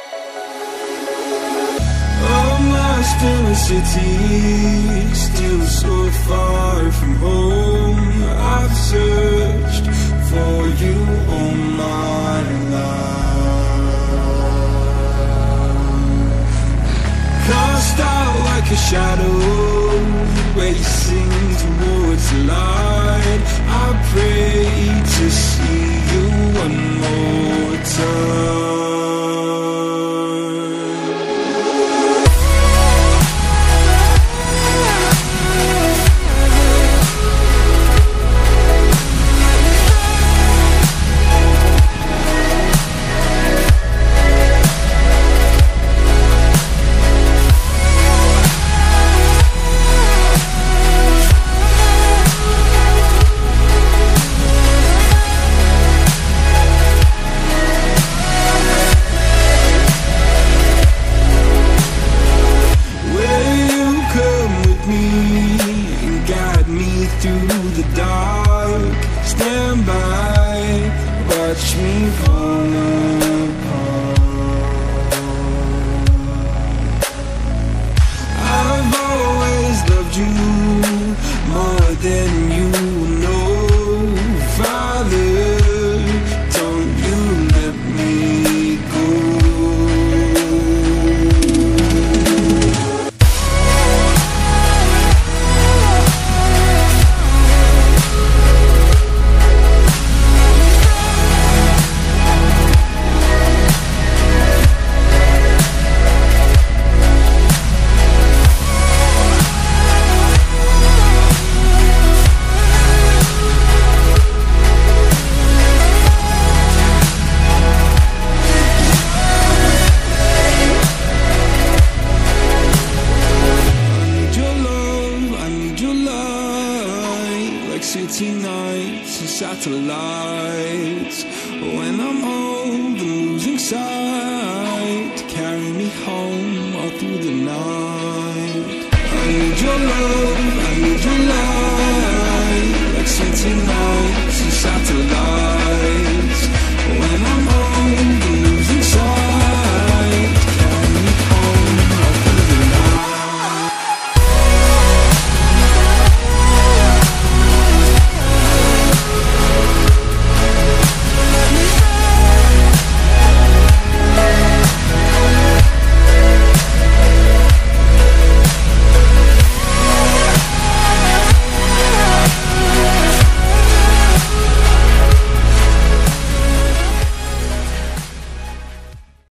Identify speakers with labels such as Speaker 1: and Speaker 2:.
Speaker 1: I'm lost in a city, still so far from home. I've searched for you all my life. Cast out like a shadow, racing towards the light. I pray to see you one more time. Through the dark, stand by, watch me fall apart. I've always loved you more than you know. Father, don't you let me go. City nights and satellites. When I'm old and losing sight, carry me home all through the night. I need your love, I need your light. Like city nights.